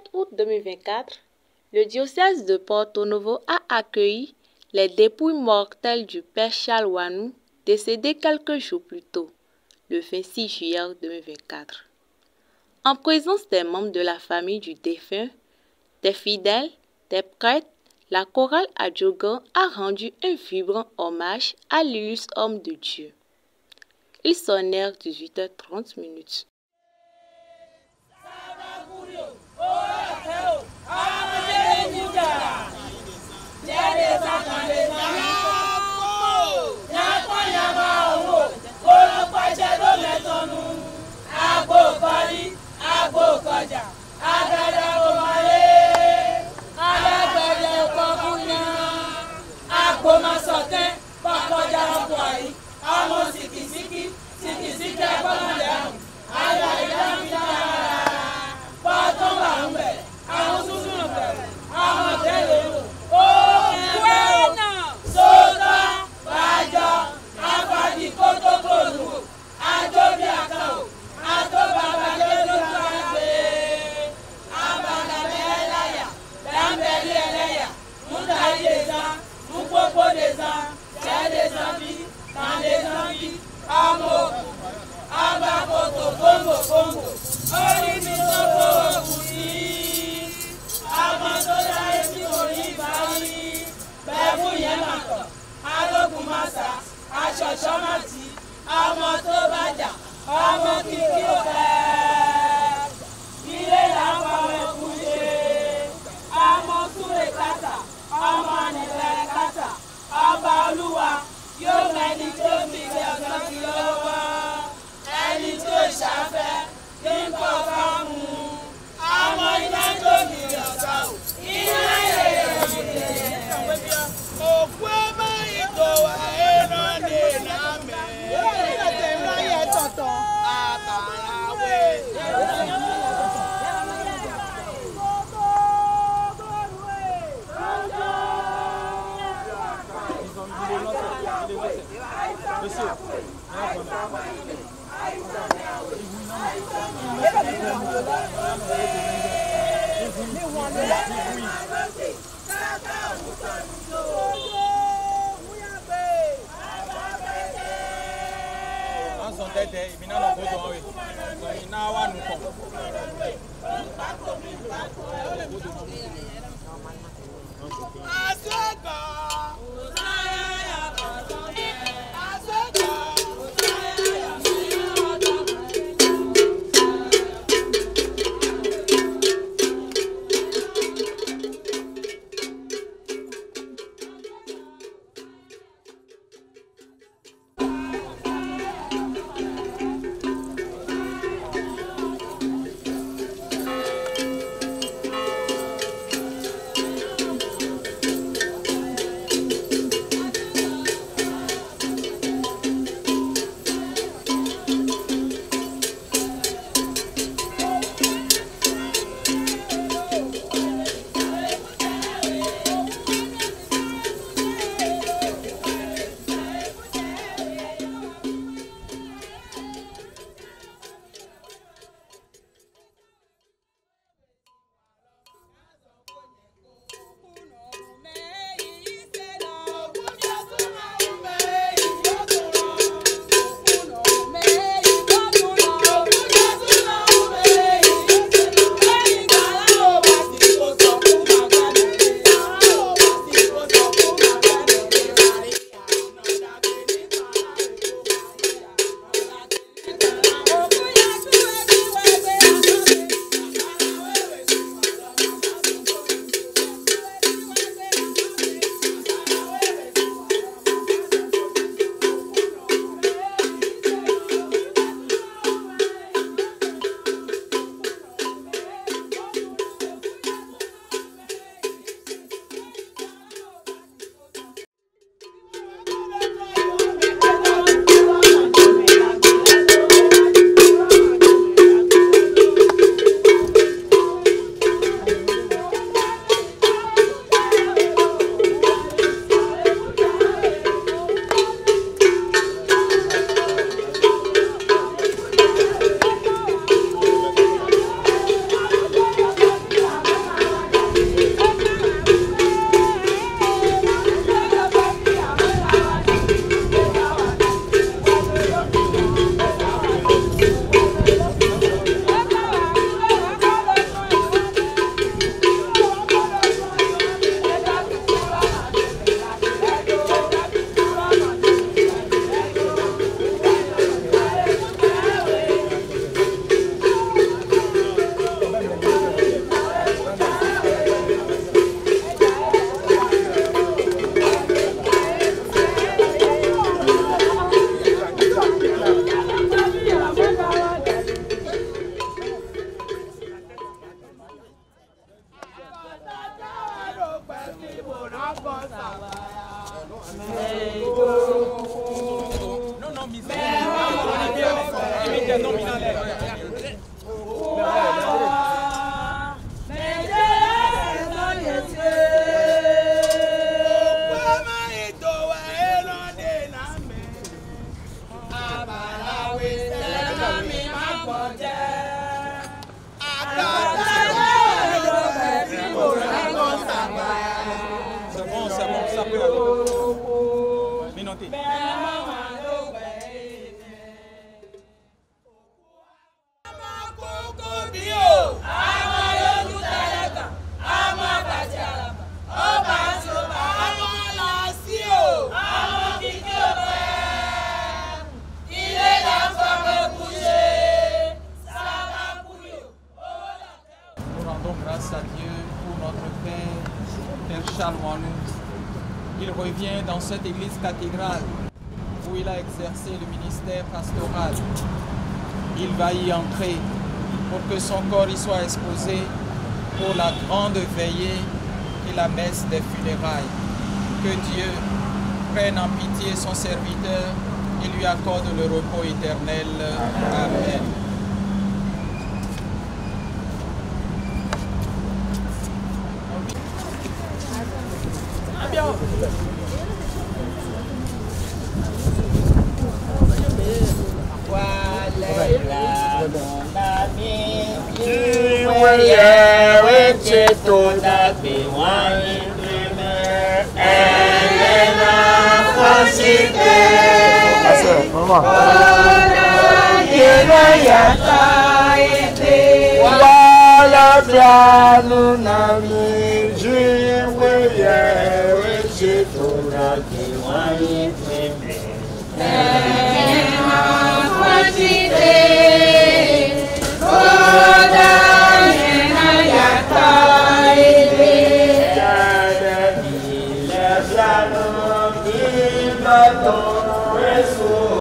août 2024, le diocèse de Porto Novo a accueilli les dépouilles mortelles du père Charles Wanou, décédé quelques jours plus tôt, le 26 juillet 2024. En présence des membres de la famille du défunt, des fidèles, des prêtres, la chorale Adjogan a rendu un vibrant hommage à l'illustre homme de Dieu. Il sonnèrent 18h30. Grâce à Dieu pour notre Père Charles Wanou. Il revient dans cette église cathédrale où il a exercé le ministère pastoral. Il va y entrer pour que son corps y soit exposé pour la grande veillée et la messe des funérailles. Que Dieu prenne en pitié son serviteur et lui accorde le repos éternel. Amen. Amen.